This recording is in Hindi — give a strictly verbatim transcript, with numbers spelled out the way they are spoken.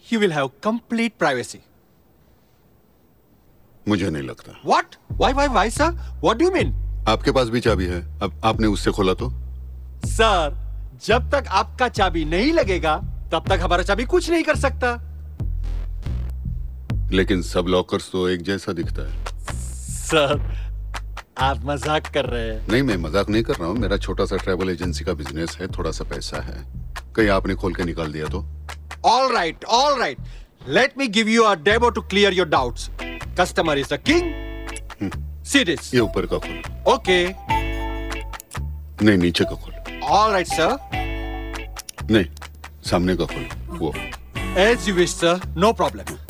you will have complete privacy. मुझे नहीं लगता। What? Why, why, why, sir? What do you mean? आपके पास भी चाबी है, अब आपने उससे खोला तो? सर, जब तक आपका चाबी नहीं लगेगा, तब तक हमारा चाबी कुछ नहीं कर सकता। लेकिन सब लॉकर्स तो एक जैसा दिखता है। सर, आप मजाक कर रहे हैं। नहीं, मैं मजाक नहीं कर रहा हूँ। मेरा छोटा सा ट्रैवल एजेंसी का बिजनेस है, थोड़ा सा पैसा है। कहीं आपने खोल के निकाल दिया तो? All right, all right. Let me give you a demo to clear your doubts. Customer is the king. See this. ये ऊपर का खोल। Okay. नहीं, नीचे का खोल। All right, sir. नहीं, सामने का खोल। वो। As you wish, sir. No problem.